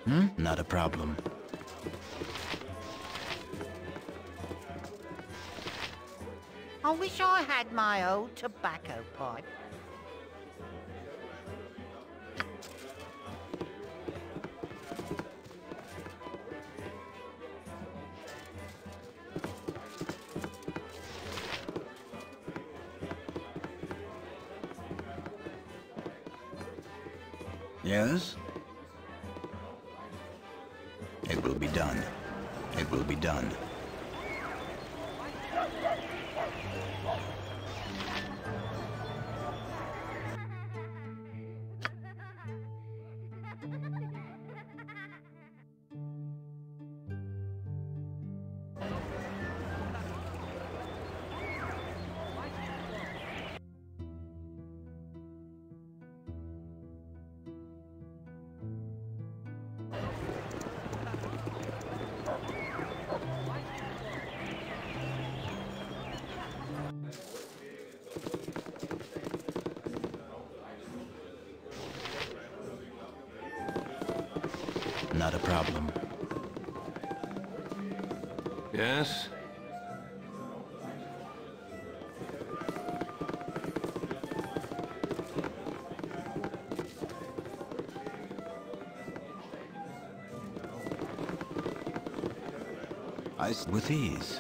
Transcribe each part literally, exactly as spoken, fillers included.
Hmm? Not a problem. I wish I had my old tobacco pipe. Yes? It will be done. It will be done. Not a problem. Yes? I s- with ease.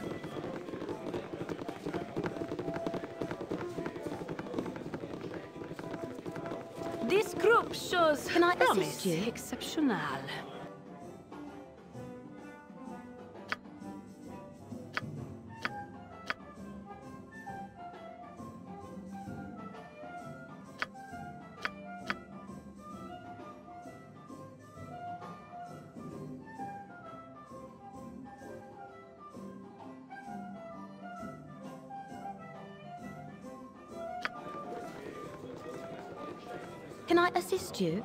This group shows Can I promise assist you? exceptional. Can I assist you?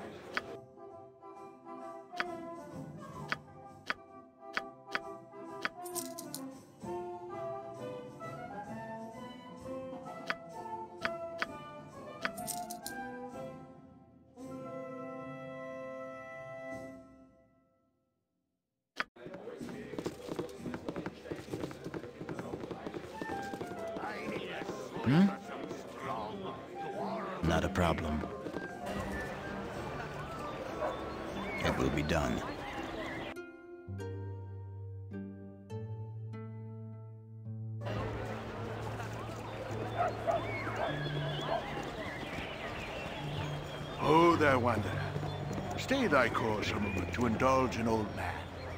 Hmm? Not a problem. It will be done. Oh, there, wanderer. Stay thy course a moment to indulge an old man.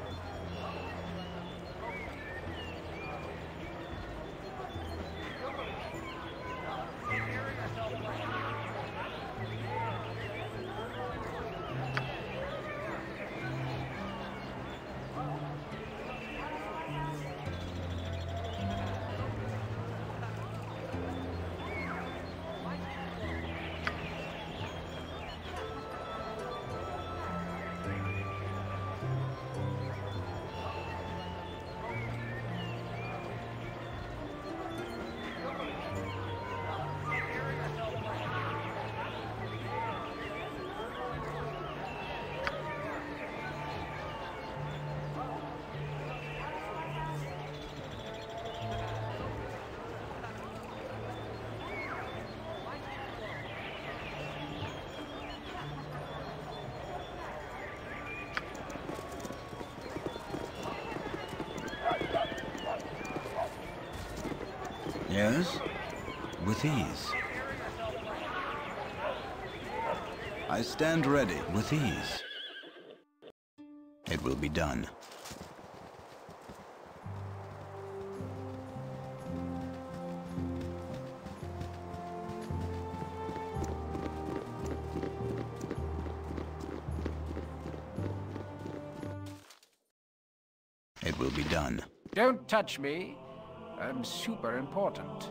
Yes? With ease. I stand ready with ease. It will be done. It will be done. Don't touch me. I'm super important.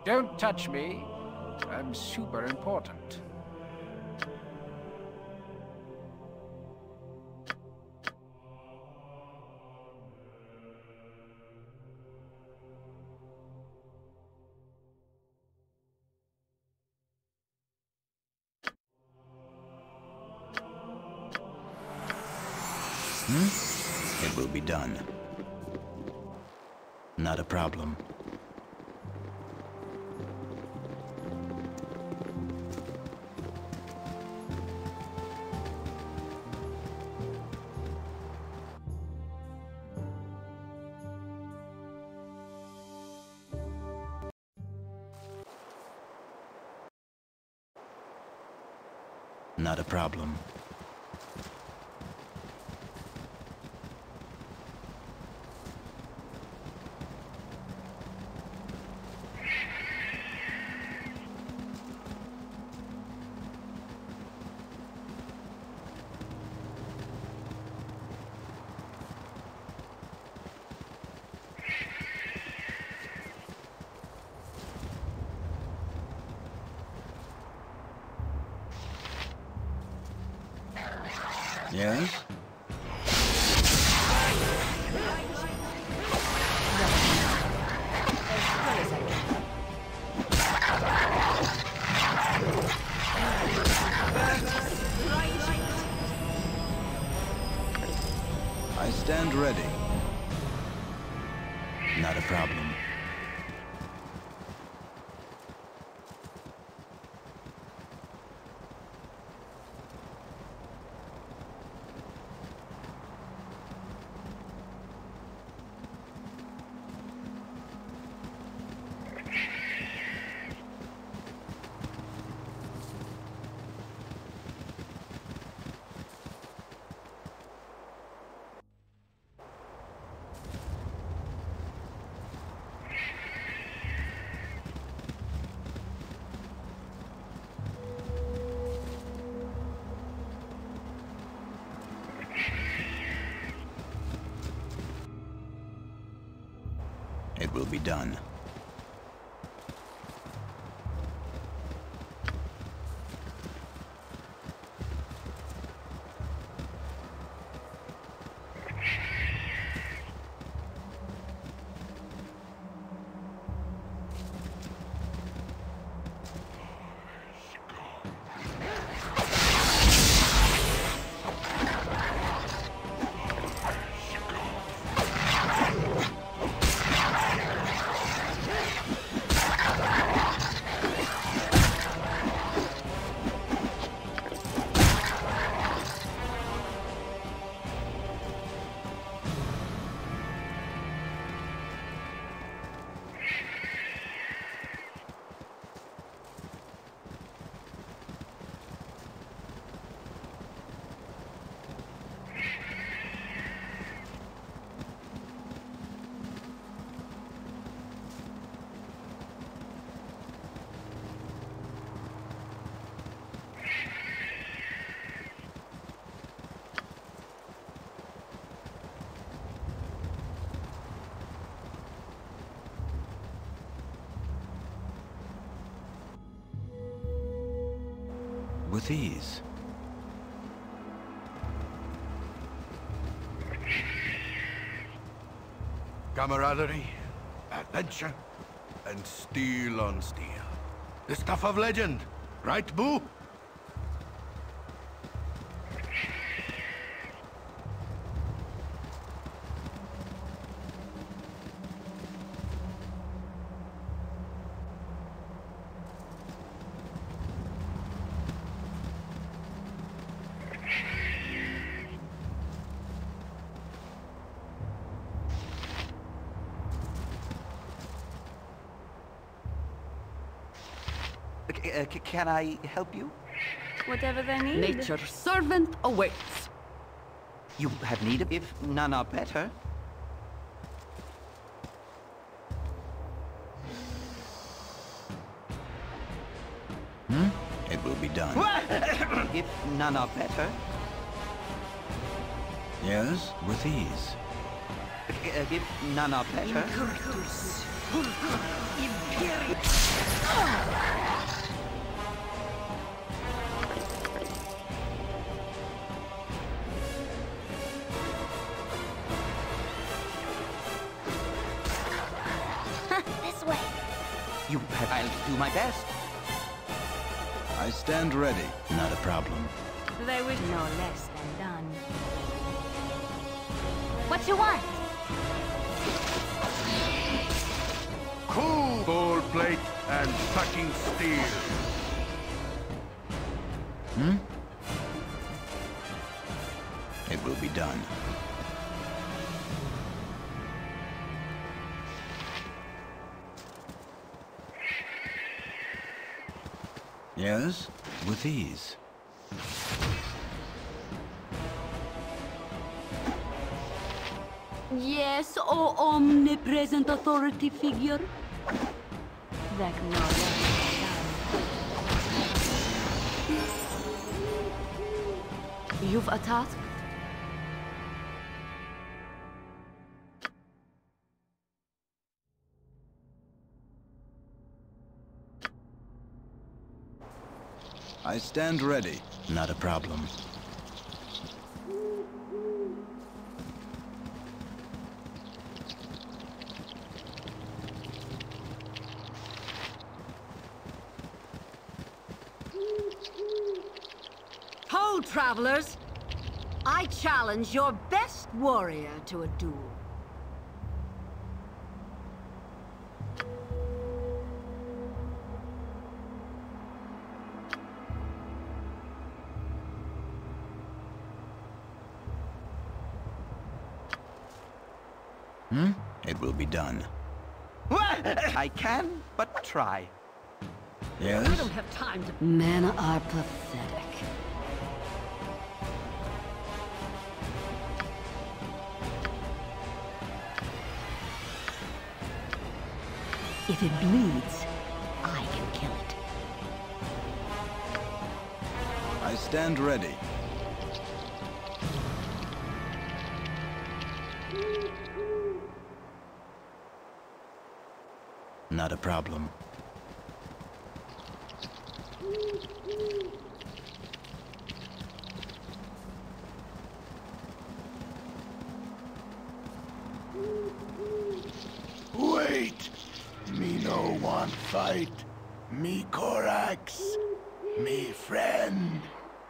Don't touch me. I'm super important. Hmm? It will be done. Not a problem. Not a problem. Yes? I stand ready. Not a problem. It will be done. With ease. Camaraderie, adventure, and steel on steel. The stuff of legend, right, Boo? Uh, c can I help you? Whatever they need. Nature's servant awaits. You have need of if none are better. Hmm? It will be done. If none are better. Yes, with ease. Uh, if none are better. This way. You have... I'll do my best. I stand ready. Not a problem. They wish no less than done. What you want? Cool ball plate and sucking steel. Hmm? It will be done. Yes, with ease. Yes, O omnipresent authority figure. That no less than You've a task? I stand ready. Not a problem. Ho, travelers! I challenge your best warrior to a duel. Hmm? It will be done. I can, but try. Yes? I don't have time to... Men are pathetic. If it bleeds, I can kill it. I stand ready. Not a problem. Wait! Me no want fight. Me Korax. Me friend.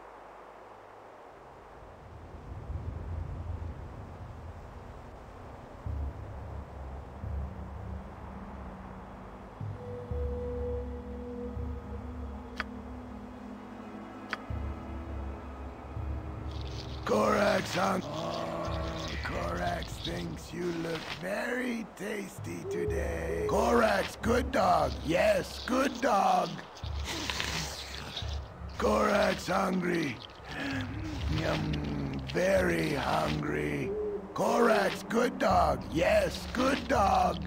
Korax on. Oh, Korax thinks you look very tasty today. Korax, good dog. Yes, good dog. Korax hungry. Yum, very hungry. Korax, good dog. Yes, good dog.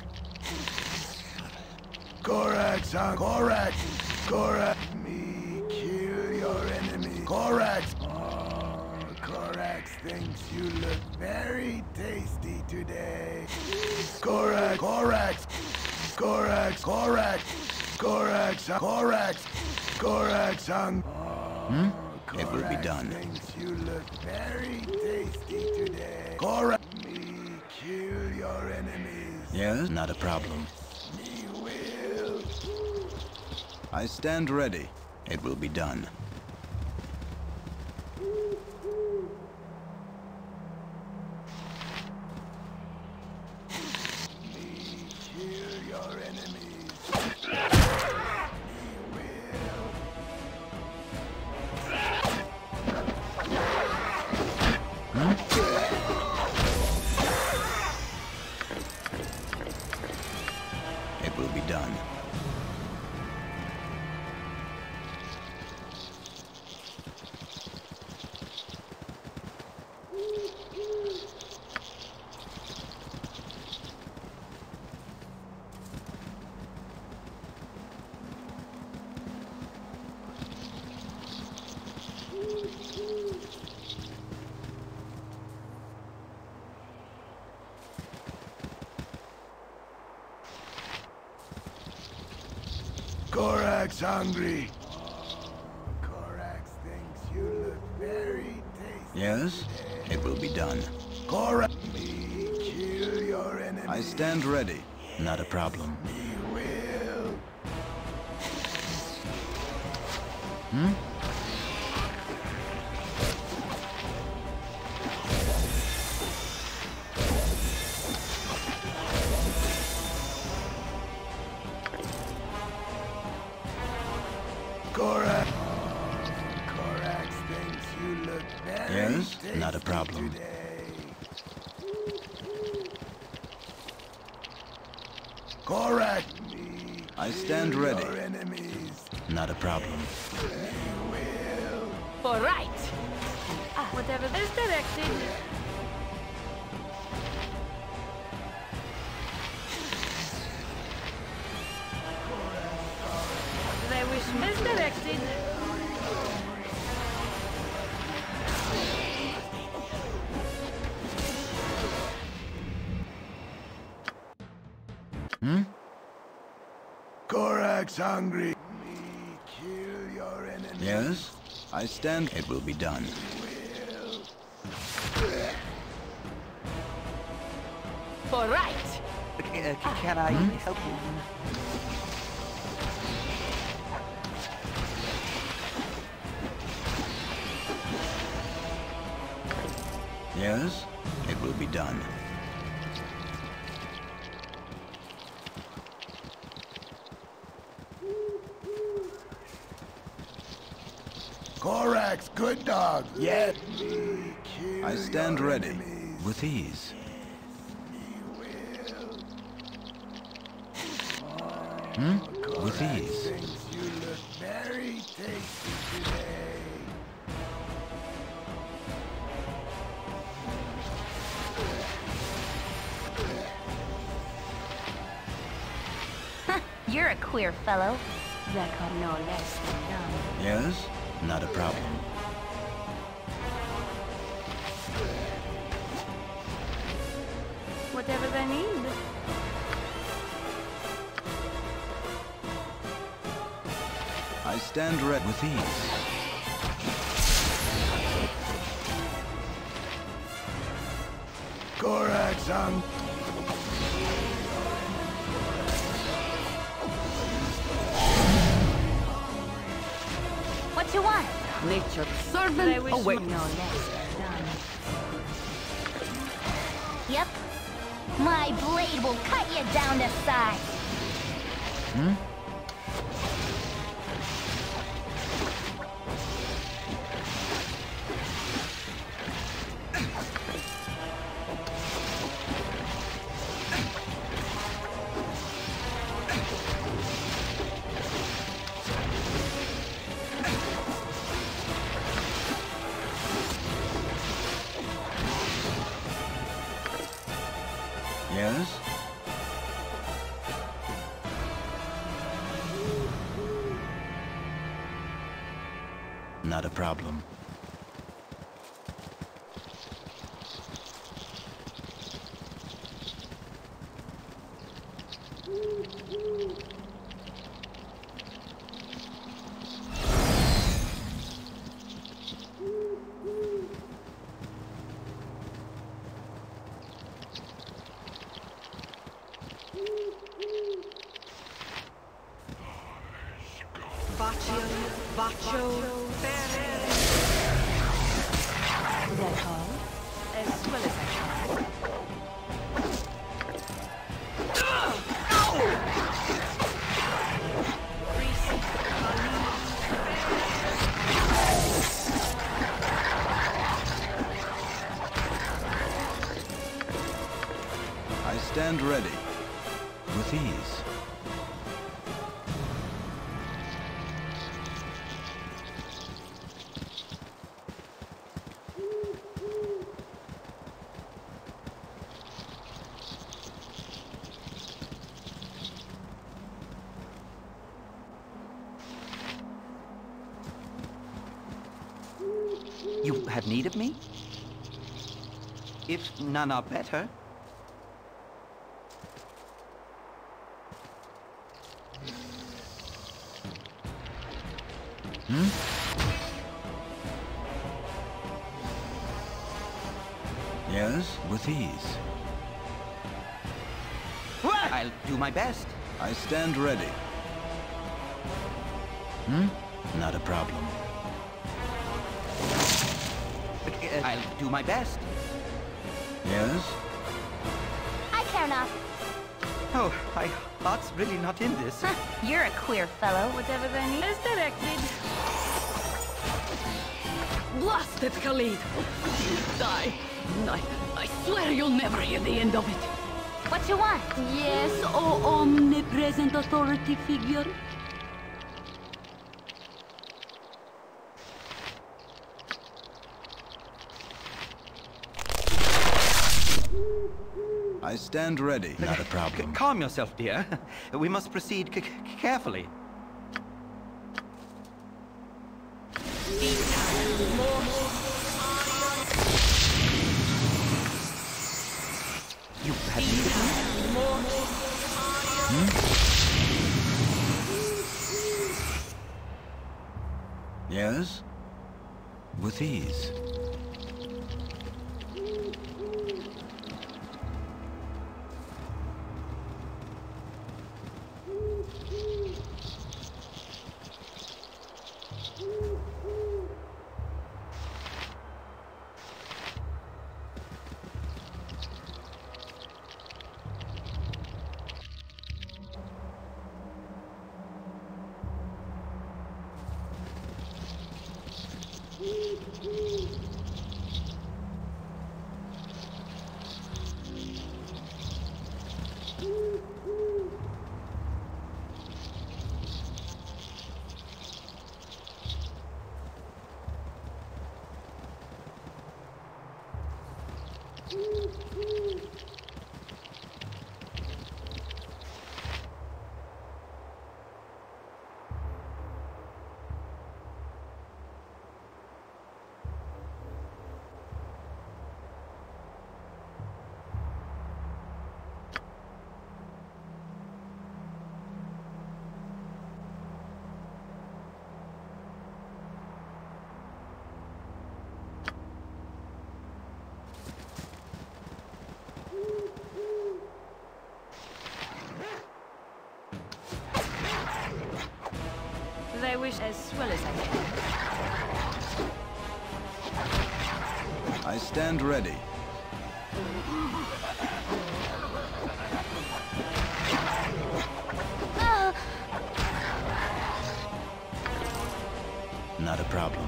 Korax, hung. Korax, Korax. Me kill your enemy. Korax. Korax thinks you look very tasty today. Korax, Korax, Korax, Korax, Korax, Korax, Korax, hung. Hmm? It will be done. Thinks you look very tasty today. Korax, me kill your enemies. Yes? Not a problem. Me will. I stand ready. It will be done. It will be done. Korax hungry. Oh, Korax thinks you look very tasty. Yes? Today. It will be done. Korax, me kill your enemy. I stand ready. Not a problem. Me will. Hmm? Korax. Korax thinks you look very Yes? tasty Not a problem. today. Korax, me I stand kill ready. your enemies. Not a problem. Me will. For right. Ah, whatever is directed. They wish is directed. Hmm? Korax hungry. Me kill your enemies. Yes? I stand. It will be done. For right. Uh, c- can I help you? Yes? It will be done. Korax, good dog. Yes. Me kill I stand your ready. enemies. With ease. Hmm? With Korax ease. thinks you look very tasty today. You're a queer fellow. That got no less than done. Yes? Not a problem. Whatever they need. I stand ready. With ease. Korax hungry. What you want? Nature's They servant wish awaits. no less than done. Yep. My blade will cut you down to size. Hmm? Yes? Not a problem. Baccio, Baccio, That all? As well as I can. I stand ready. With ease. You have need of me? If none are better. Hmm? Yes, with ease. I'll do my best. I stand ready. Hmm? Not a problem. I'll do my best. Yes? I care not. Oh, my heart's really not in this. You're a queer fellow. Whatever they need is directed. Blasted Khalid! You die. I, I swear you'll never hear the end of it. What you want? Yes, oh omnipresent authority figure. I stand ready. Not a problem. Calm yourself, dear. We must proceed c carefully. You had me. Hmm? Yes? With ease. They wish as well as I can. I stand ready. Not a problem.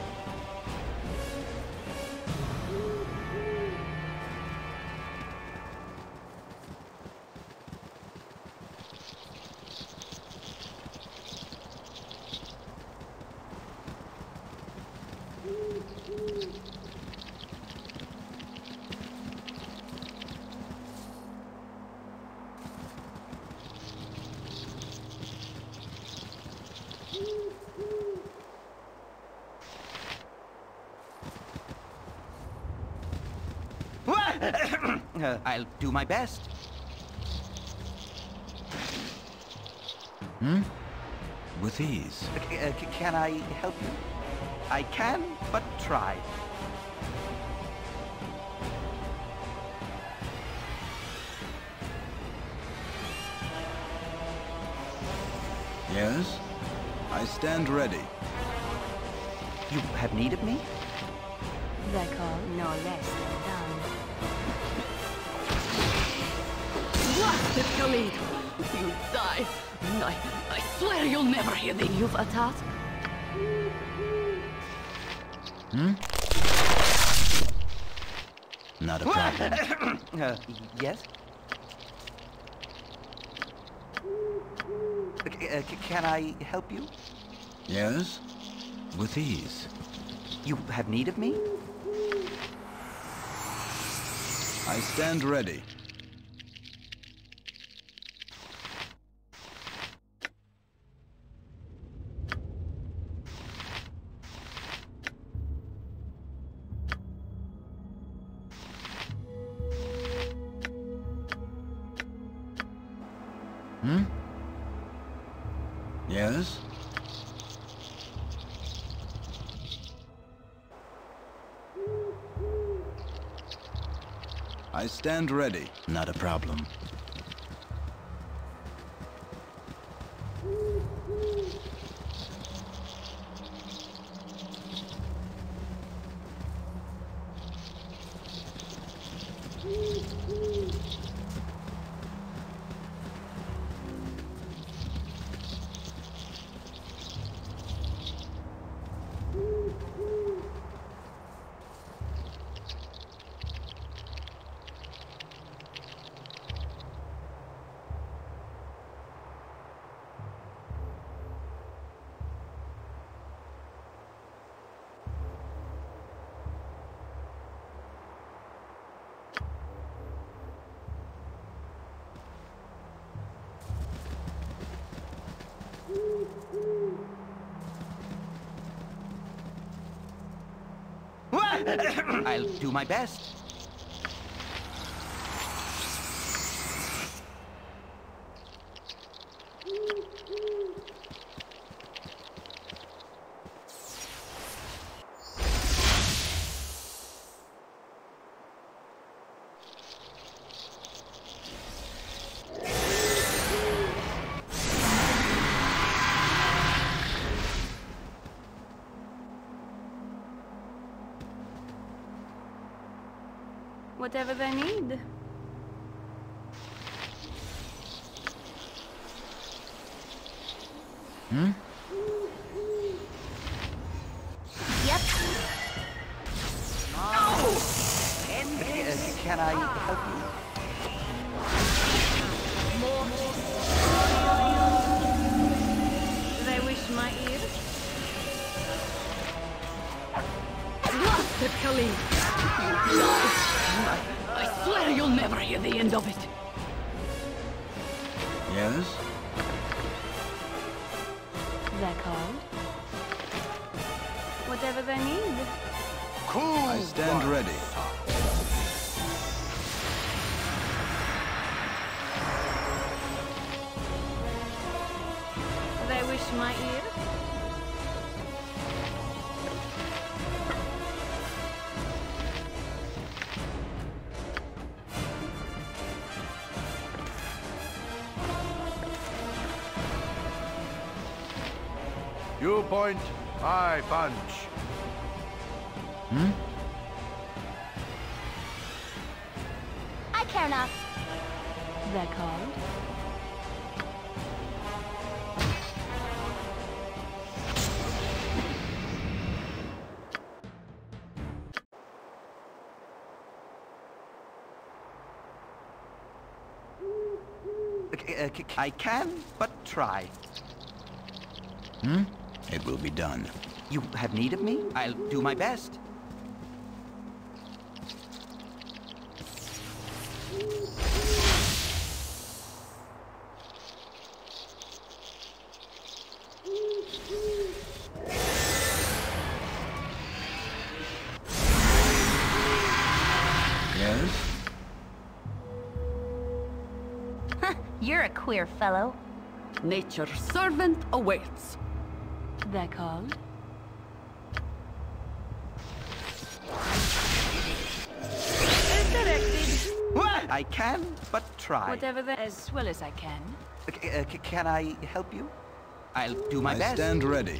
uh, I'll do my best. Hmm? With ease. Uh, c can I help you? I can, but try. Yes? I stand ready. You have need of me? They call no less than done. Blasted Khalid! You die. I, I swear you'll never hear the... You've a task? Hmm? Not a problem. uh, yes? Uh, c can I help you? Yes? With ease. You have need of me? I stand ready. Hmm? Yes? I stand ready. Not a problem. I'll do my best. Whatever they need. Hmm? Yep. Uh, can I help you? Do they wish my ear? Blasted Khalid! You die! I, I swear you'll never hear the end of it. Yes? They're called. Whatever they need. Cool. I stand ready. Do they wish my ear? You point, I punch. Hmm? I care not. They're called. Uh, I can, but try. Hmm? It will be done. You have need of me? I'll do my best. Yes? You're a queer fellow. Nature's servant awaits. They're called. As directed. What? I can, but try. Whatever the... As well as I can. Uh, c- can I help you? I'll do my I best. stand ready.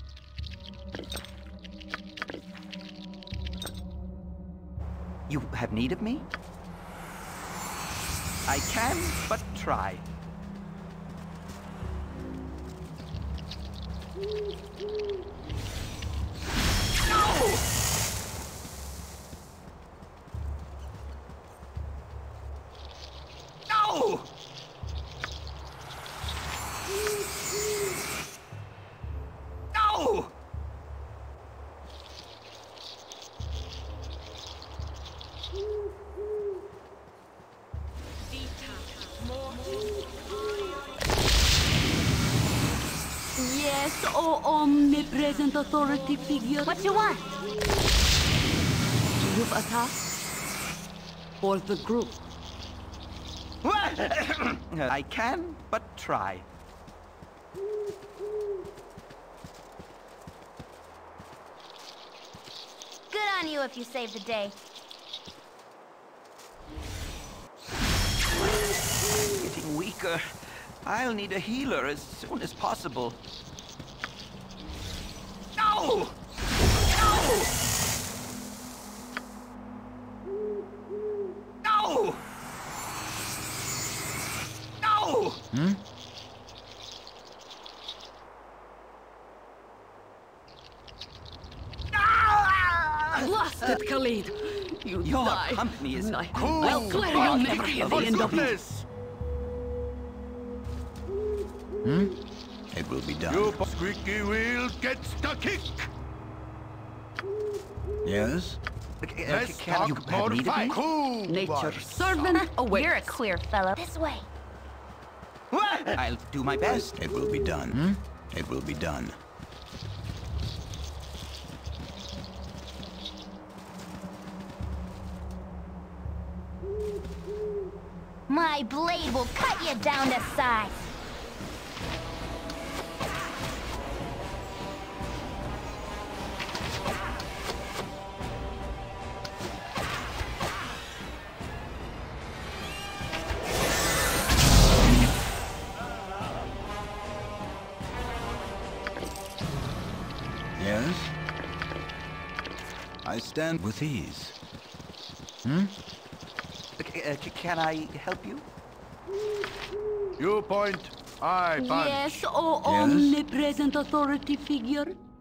You have need of me? I can, but try. No! No! No! Yes, oh omnipresent authority figure. What you want? You've attacked? For the group. I can, but try. Good on you if you save the day. getting weaker. I'll need a healer as soon as possible. No! No! No! No! Hmm? Blasted Khalid! You Your die. company is I, cool. I swear you'll never hear the end of it. Hmm? It will be done. You squeaky wheel gets the kick. Yes? Uh, uh, Let's Can you talk have more need of me? fight. Cool. Nature's boys. servant awaits. You're a queer fellow. This way. I'll do my best. It will be done. Hmm? It will be done. My blade will cut you down to size. Yes? I stand with ease. Hmm? Uh, uh, Can I help you? You point, I punch. Yes, oh Yes? omnipresent authority figure.